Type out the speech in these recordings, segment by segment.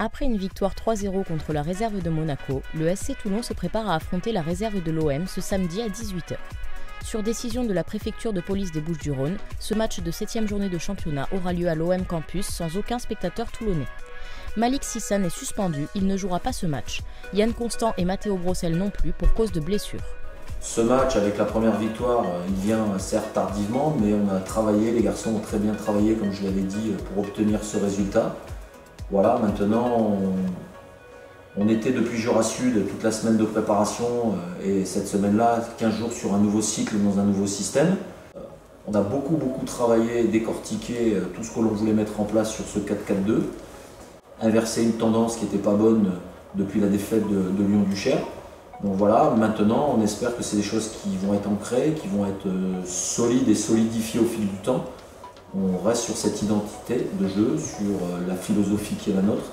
Après une victoire 3-0 contre la réserve de Monaco, le SC Toulon se prépare à affronter la réserve de l'OM ce samedi à 18 h. Sur décision de la préfecture de police des Bouches-du-Rhône, ce match de 7e journée de championnat aura lieu à l'OM Campus sans aucun spectateur toulonnais. Malik Sissane est suspendu, il ne jouera pas ce match. Yann Constant et Matteo Brossel non plus pour cause de blessure. Ce match, avec la première victoire, il vient certes tardivement, mais on a travaillé, les garçons ont très bien travaillé, comme je l'avais dit, pour obtenir ce résultat. Voilà, maintenant, on était depuis Jura Sud toute la semaine de préparation et cette semaine-là, 15 jours sur un nouveau cycle dans un nouveau système. On a beaucoup travaillé, décortiqué tout ce que l'on voulait mettre en place sur ce 4-4-2. Inverser une tendance qui n'était pas bonne depuis la défaite de Lyon-Duchère. Donc voilà, maintenant on espère que c'est des choses qui vont être ancrées, qui vont être solides et solidifiées au fil du temps. On reste sur cette identité de jeu, sur la philosophie qui est la nôtre,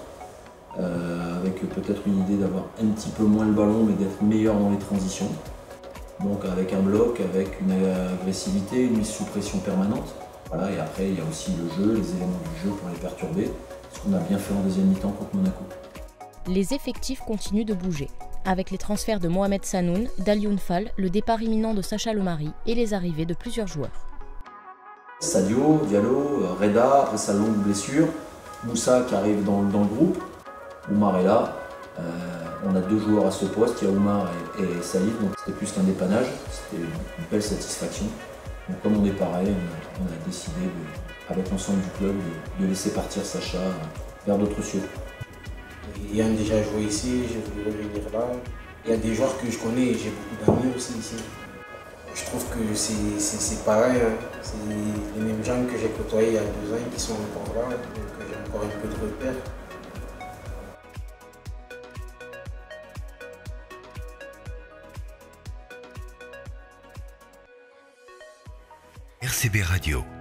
avec peut-être une idée d'avoir un petit peu moins le ballon mais d'être meilleur dans les transitions. Donc avec un bloc, avec une agressivité, une mise sous pression permanente. Voilà, et après il y a aussi le jeu, les éléments du jeu pour les perturber, ce qu'on a bien fait en deuxième mi-temps contre Monaco. Les effectifs continuent de bouger, avec les transferts de Mohamed Sanoun, d'Alioune Fall, le départ imminent de Sacha Lomari et les arrivées de plusieurs joueurs. Sadio, Diallo, Reda, après sa longue blessure, Moussa qui arrive dans le groupe, Oumar est là, on a 2 joueurs à ce poste, il y a Oumar et Salif, donc c'était plus qu'un dépannage, c'était une belle satisfaction. Donc comme on est pareil, on a décidé, avec l'ensemble du club, de laisser partir Sacha vers d'autres cieux. Yann déjà joué ici, j'ai voulu revenir là. Il y a des joueurs que je connais et j'ai beaucoup d'amis aussi ici. Je trouve que c'est pareil, hein. C'est les mêmes gens que j'ai côtoyés il y a 2 ans qui sont encore là, donc j'ai encore un peu de repères. RCB Radio.